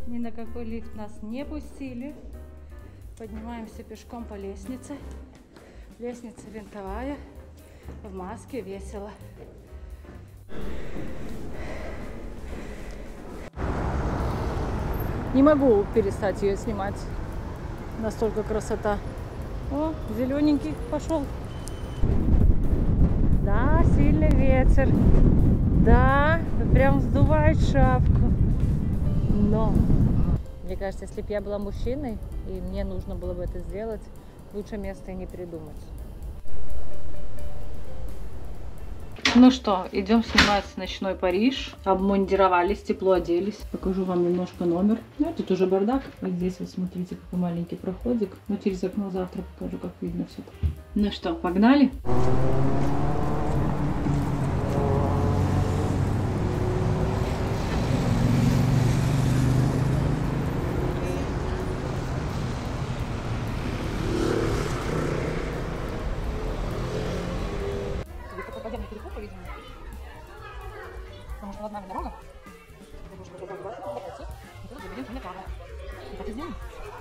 Ни на какой лифт нас не пустили. Поднимаемся пешком по лестнице. Лестница винтовая. В маске весело. Не могу перестать ее снимать. Настолько красота. О, зелененький пошел. Да, сильный ветер. Да, прям сдувает шапку. Но, мне кажется, если бы я была мужчиной, и мне нужно было бы это сделать, лучше места и не придумать. Ну что, идем снимать ночной Париж. Обмундировались, тепло оделись. Покажу вам немножко номер. Ну, тут уже бардак. Вот здесь вот смотрите, какой маленький проходик. Но через окно завтра покажу, как видно все. Ну что, погнали? Подземный переход, по-видимому. Потому что над нами дорога. Ты будешь пройти, и тут заберем направо. И так и сделаем.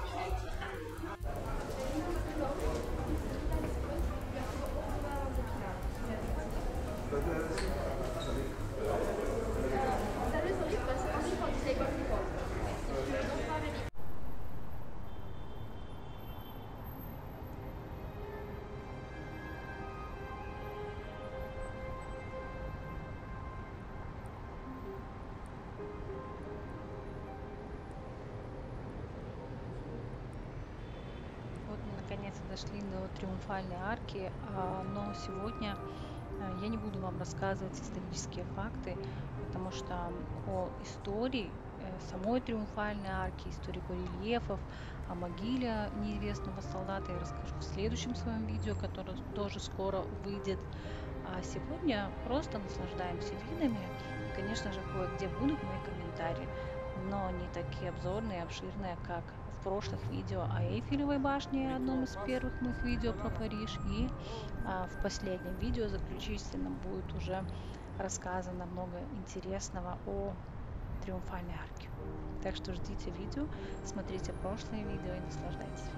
Наконец дошли до Триумфальной арки, но сегодня я не буду вам рассказывать исторические факты, потому что о истории самой Триумфальной арки, истории барельефов, о могиле неизвестного солдата я расскажу в следующем своем видео, которое тоже скоро выйдет. А сегодня просто наслаждаемся видами. И, конечно же, кое-где будут мои комментарии, но не такие обзорные и обширные, как в прошлых видео о Эйфелевой башне, одном из первых моих видео про Париж. И в последнем видео заключительном будет уже рассказано много интересного о Триумфальной арке. Так что ждите видео, смотрите прошлые видео и наслаждайтесь.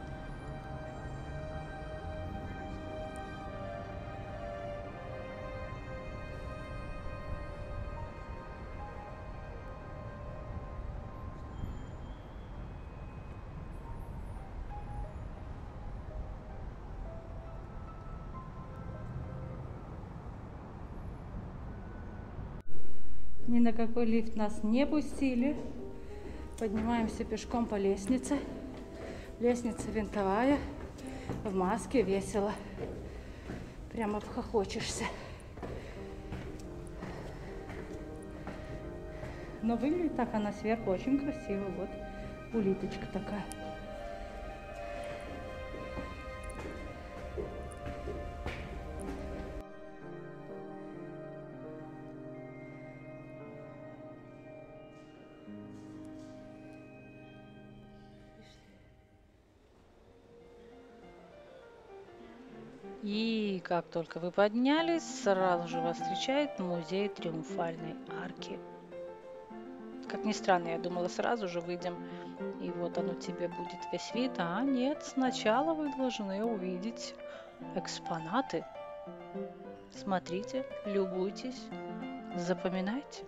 Ни на какой лифт нас не пустили. Поднимаемся пешком по лестнице. Лестница винтовая. В маске весело. Прямо обхохочешься. Но выглядит так она сверху очень красиво. Вот улиточка такая. И как только вы поднялись, сразу же вас встречает музей Триумфальной арки. Как ни странно, я думала, сразу же выйдем, и вот оно тебе будет весь вид. А нет, сначала вы должны увидеть экспонаты. Смотрите, любуйтесь, запоминайте.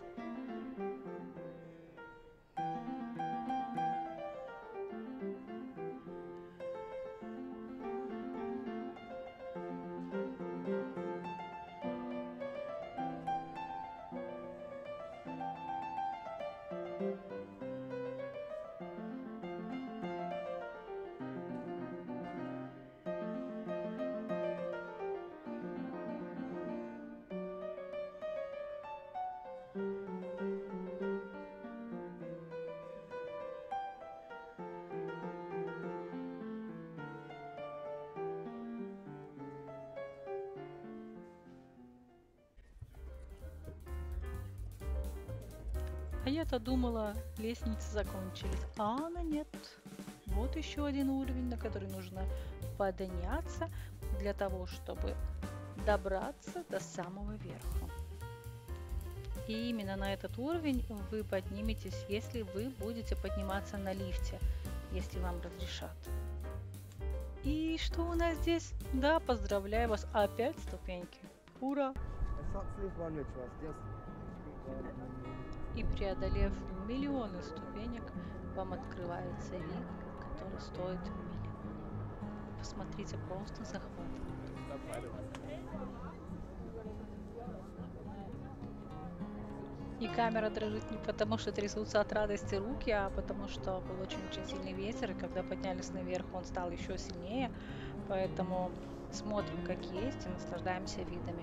А я-то думала, лестницы закончились, а она нет. Вот еще один уровень, на который нужно подняться для того, чтобы добраться до самого верха. И именно на этот уровень вы подниметесь, если вы будете подниматься на лифте, если вам разрешат. И что у нас здесь? Да, поздравляю вас, опять ступеньки. Ура! И преодолев миллионы ступенек, вам открывается вид, который стоит миллионы. Посмотрите, просто захватывает. И камера дрожит не потому, что трясутся от радости руки, а потому что был очень-очень сильный ветер, и когда поднялись наверх, он стал еще сильнее. Поэтому смотрим, как есть, и наслаждаемся видами.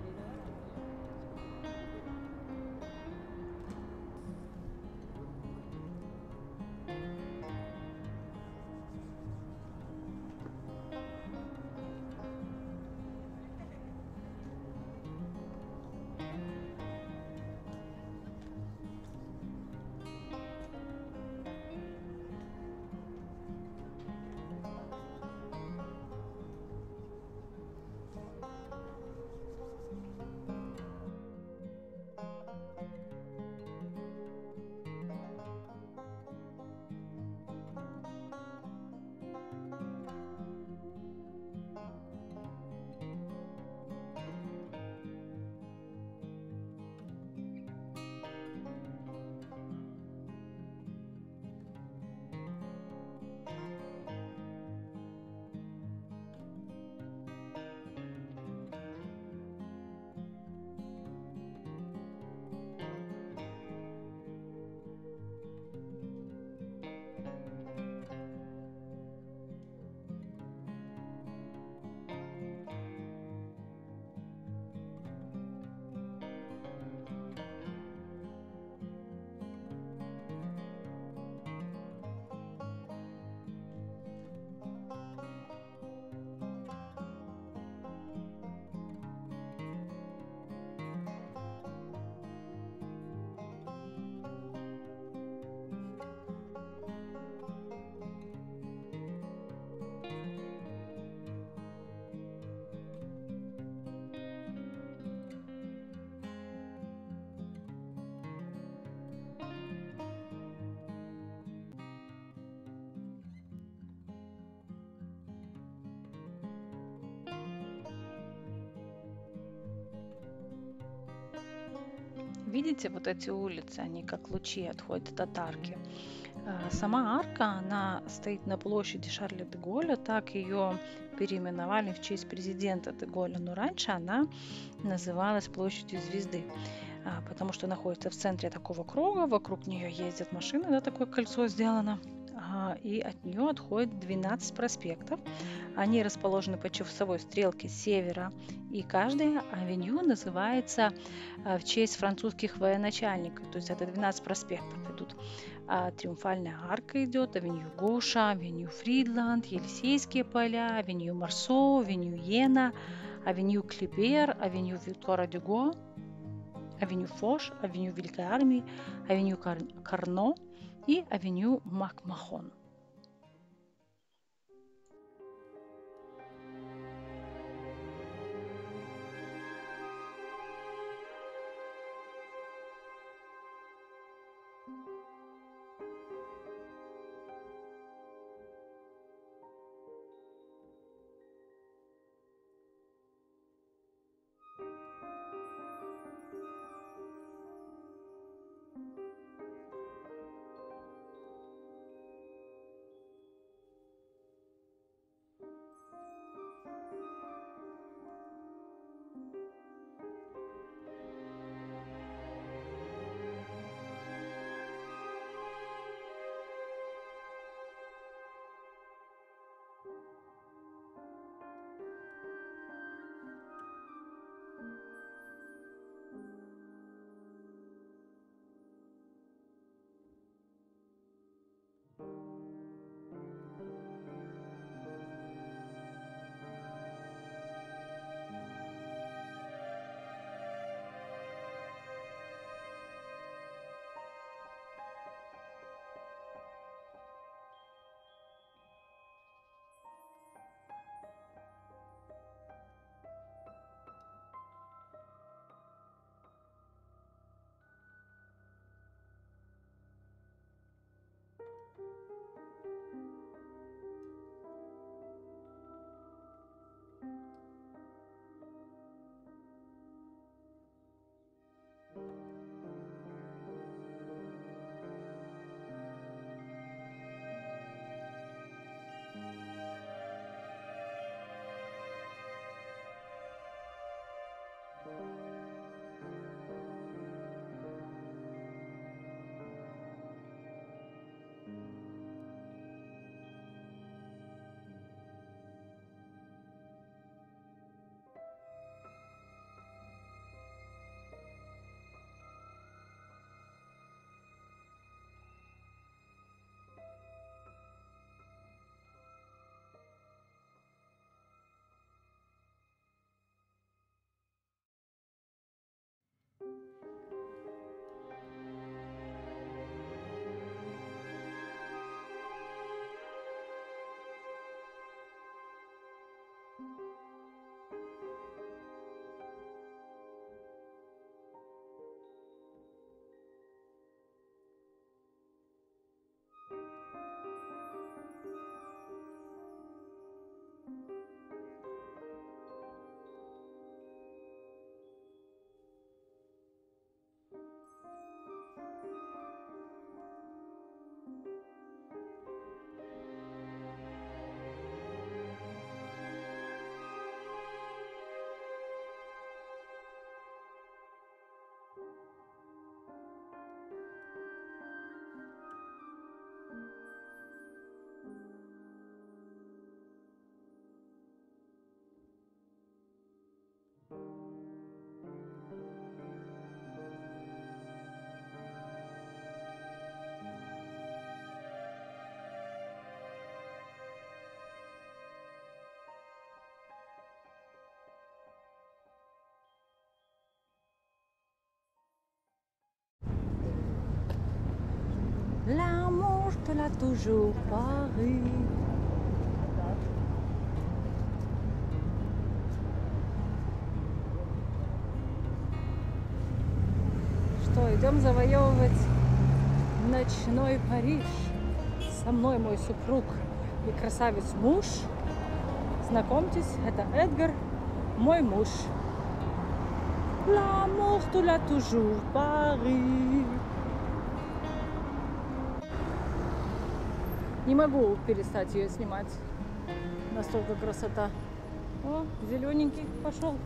Видите, вот эти улицы, они как лучи отходят от арки. Сама арка, она стоит на площади Шарля де Голля, так ее переименовали в честь президента де Голля, но раньше она называлась площадью звезды, потому что находится в центре такого круга, вокруг нее ездят машины, да, такое кольцо сделано, и от нее отходит 12 проспектов. Они расположены по часовой стрелке с севера, и каждая авеню называется в честь французских военачальников, то есть это 12 проспектов идут. Триумфальная арка идет, авеню Гоша, авеню Фридланд, Елисейские поля, авеню Марсо, авеню Йена, авеню Клибер, авеню Виктора Дюго, авеню Фош, авеню Великой Армии, авеню Карно и авеню Макмахон. L'amour te l'a toujours paru. Что, идем завоевывать ночной Париж. Со мной мой супруг и красавец муж. Знакомьтесь, это Эдгар, мой муж. L'amour te l'a toujours paru. Не могу перестать ее снимать. Настолько красота. О, зелененький пошел.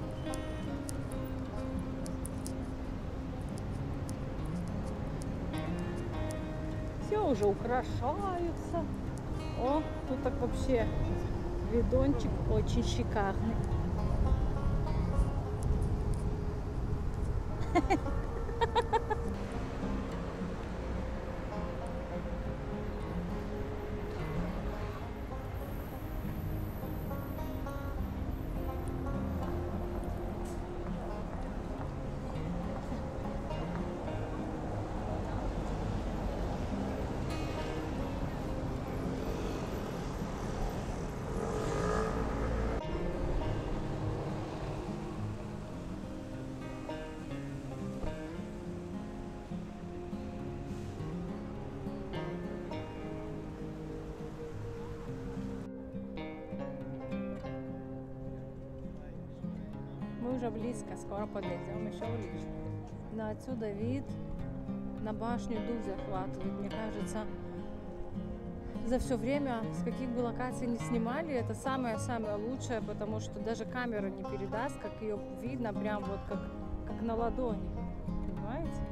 Все уже украшаются. О, тут так вообще видончик очень шикарный. Мы уже близко, скоро подойдем еще ближе. Да, отсюда вид на башню дух захватывает. Мне кажется, за все время, с каких бы локаций не снимали, это самое-самое лучшее, потому что даже камера не передаст, как ее видно, прям вот как на ладони. Понимаете?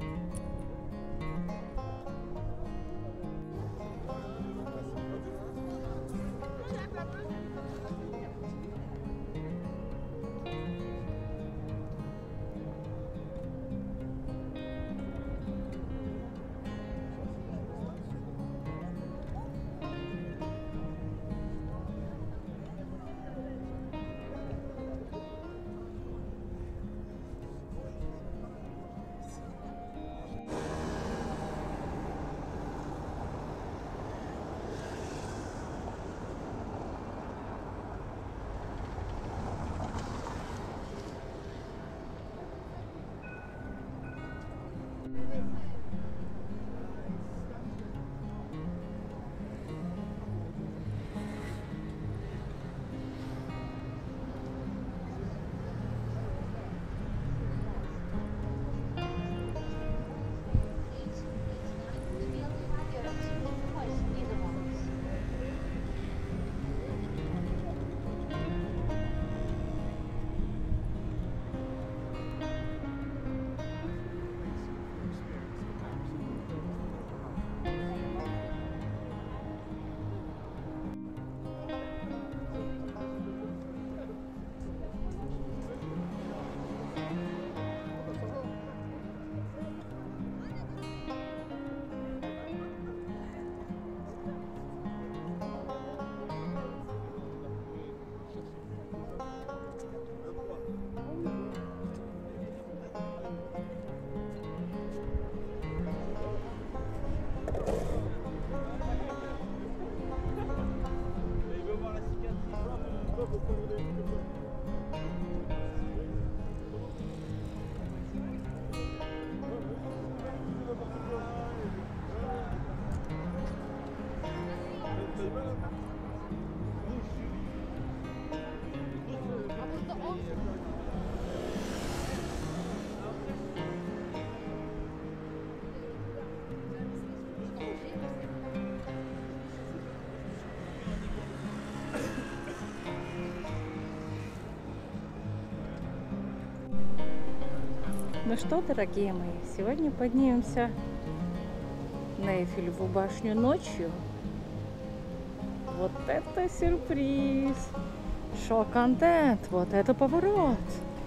Ну что, дорогие мои, сегодня поднимемся на Эйфелеву башню ночью. Вот это сюрприз! Шок-контент! Вот это поворот!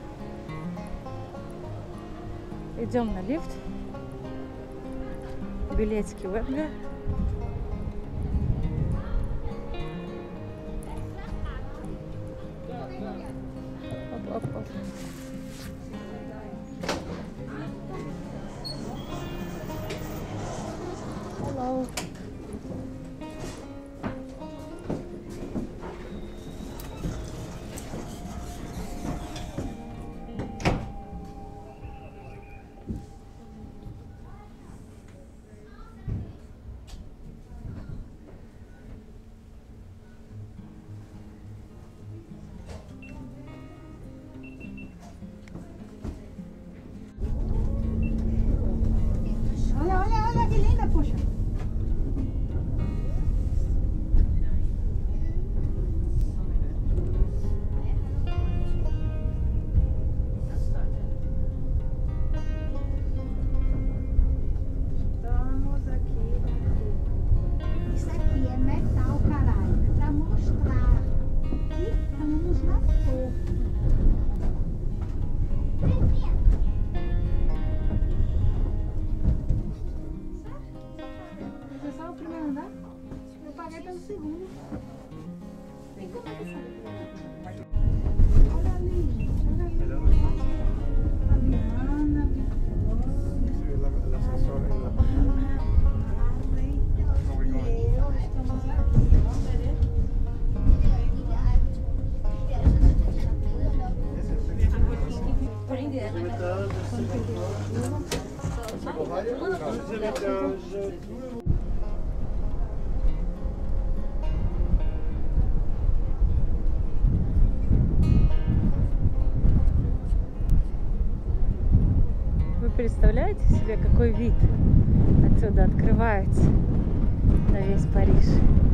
Идем на лифт. Билетики в Эдга. Оп-оп-оп. Hello. Olha, olha, olha que linda, puxa. Estamos aqui. Isso aqui é metal, caralho. Pra mostrar que estamos na torre. Esse é só o primeiro andar? Eu paguei pelo segundo. E como é que sabe? Olha ali. Olha ali. A Liana, a Vitória. El ascensor en la página. Eu estamos aqui. Вы представляете себе, какой вид отсюда открывается на весь Париж?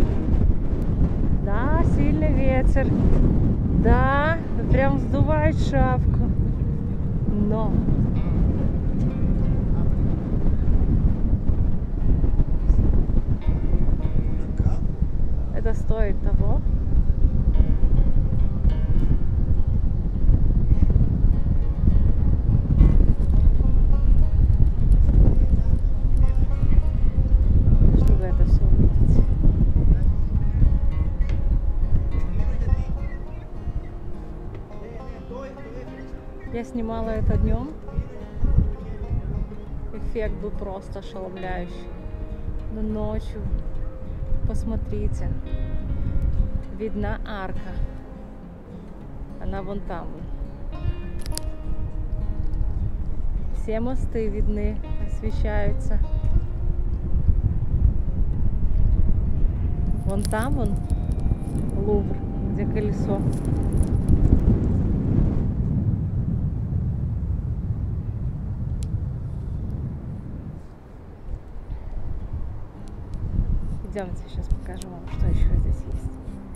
Да, сильный ветер. Да, прям сдувает шапку. Но это стоит того. Чтобы это все увидеть. Я снимала это днем. Эффект был просто ошеломляющий. Но ночью, посмотрите, видна арка. Она вон там. Все мосты видны, освещаются. Вон там вон Лувр, где колесо. Идемте, сейчас покажу вам, что еще здесь есть.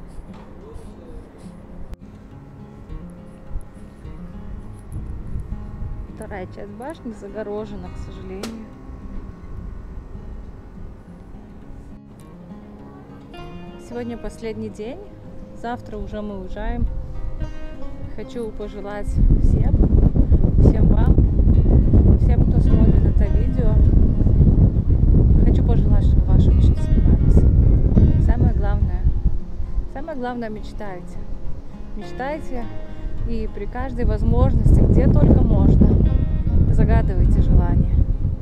Вторая часть башни загорожена, к сожалению. Сегодня последний день. Завтра уже мы уезжаем. Хочу пожелать всем вам, всем, кто смотрит это видео, хочу пожелать, чтобы ваши мечты сбывались. Самое главное, мечтайте. Мечтайте и при каждой возможности, где только можно, загадывайте желания.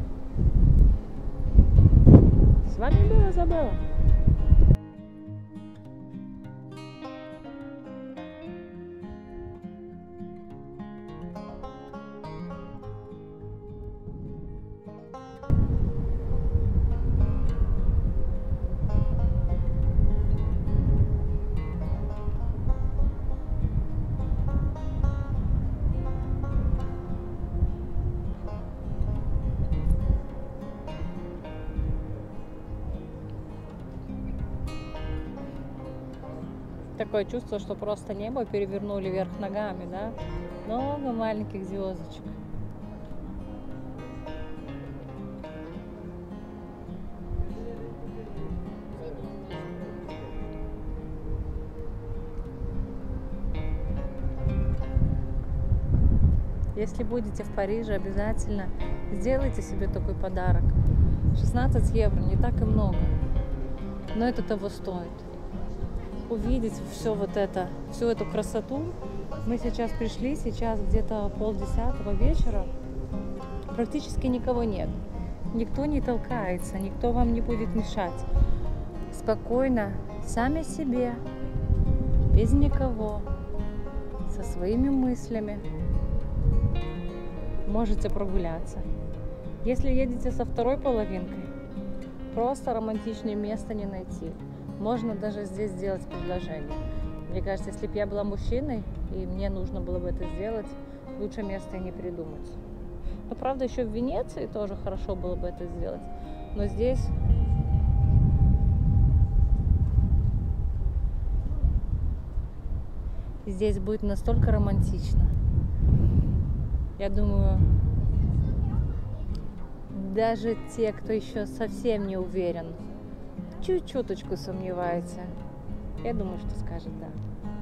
С вами была Изабелла. Такое чувство, что просто небо перевернули вверх ногами, да? Много маленьких звездочек. Если будете в Париже, обязательно сделайте себе такой подарок. 16 евро, не так и много, но это того стоит. Увидеть все вот это, всю эту красоту. Мы сейчас пришли, сейчас где-то 9:30 вечера, практически никого нет. Никто не толкается, никто вам не будет мешать. Спокойно, сами себе, без никого, со своими мыслями можете прогуляться. Если едете со второй половинкой, просто романтичнее места не найти. Можно даже здесь сделать предложение. Мне кажется, если бы я была мужчиной, и мне нужно было бы это сделать, лучше места и не придумать. Но правда, еще в Венеции тоже хорошо было бы это сделать. Но здесь будет настолько романтично. Я думаю, даже те, кто еще совсем не уверен, чуть-чуточку сомневается, я думаю, что скажет да.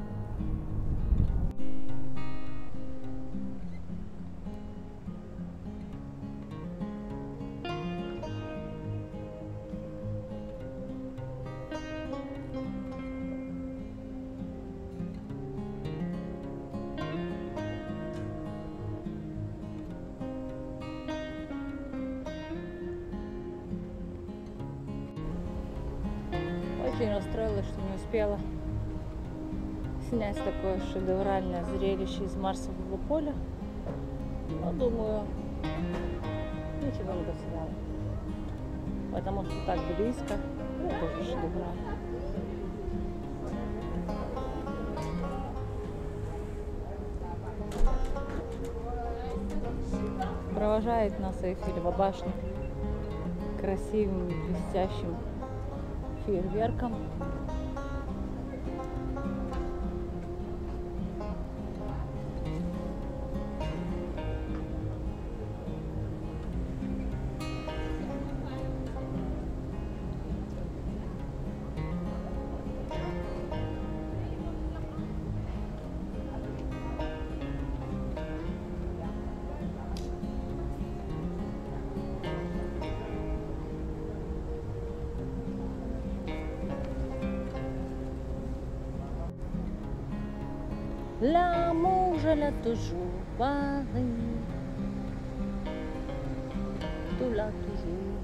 Очень расстроилась, что не успела снять такое шедевральное зрелище из Марсового поля. Но думаю, ничего не потеряла. Потому что так близко, это тоже шедеврально. Провожает нас Эйфелева башня красивым блестящим фейерверком. L'amour, je l'ai toujours parlé. Tu l'as toujours.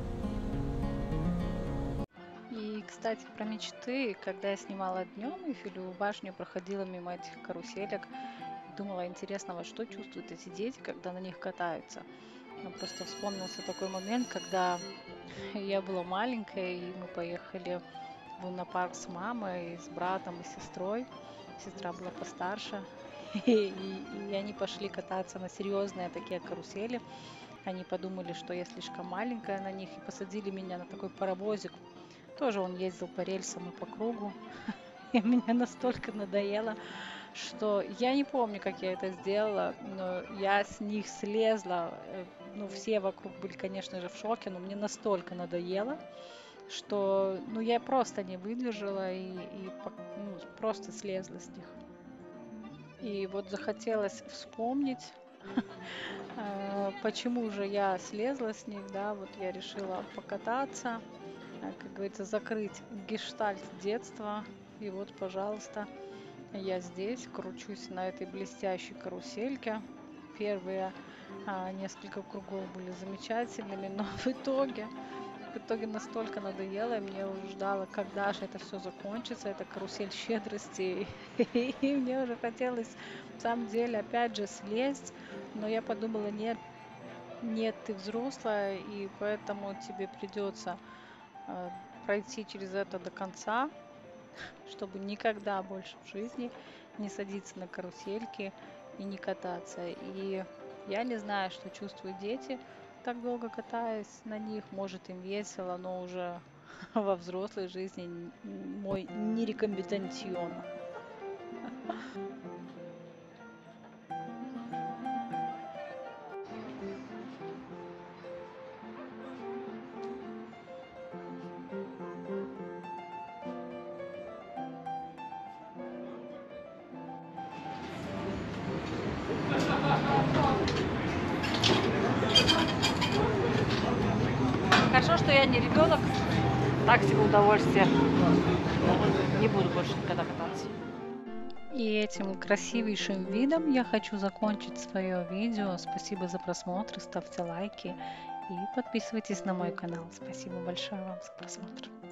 И, кстати, про мечты, когда я снимала днем Эйфелеву башню, проходила мимо этих каруселек, думала, интересно, вот что чувствуют эти дети, когда на них катаются. Ну, просто вспомнился такой момент, когда я была маленькая, и мы поехали в лунопарк с мамой, с братом и сестрой. Сестра была постарше, и они пошли кататься на серьезные такие карусели. Они подумали, что я слишком маленькая на них, и посадили меня на такой паровозик. Тоже он ездил по рельсам и по кругу. И мне настолько надоело, что я не помню, как я это сделала, но я с них слезла. Ну, все вокруг были, конечно же, в шоке, но мне настолько надоело, что ну, я просто не выдержала и просто слезла с них. И вот захотелось вспомнить, почему же я слезла с них, да, вот я решила покататься, как говорится, закрыть гештальт детства. И вот, пожалуйста, я здесь кручусь на этой блестящей карусельке. Первые несколько кругов были замечательными, но в итоге настолько надоело, и мне уже ждала, когда же это все закончится, это карусель щедрости, и мне уже хотелось, в самом деле, опять же слезть, но я подумала, нет, ты взрослая, и поэтому тебе придется пройти через это до конца, чтобы никогда больше в жизни не садиться на карусельки и не кататься. И я не знаю, что чувствуют дети, так долго катаясь на них. Может, им весело, но уже во взрослой жизни мой нерекомендацион. Хорошо, что я не ребенок. Так себе удовольствие. Не буду больше никогда кататься. И этим красивейшим видом я хочу закончить свое видео. Спасибо за просмотр, ставьте лайки и подписывайтесь на мой канал. Спасибо большое вам за просмотр.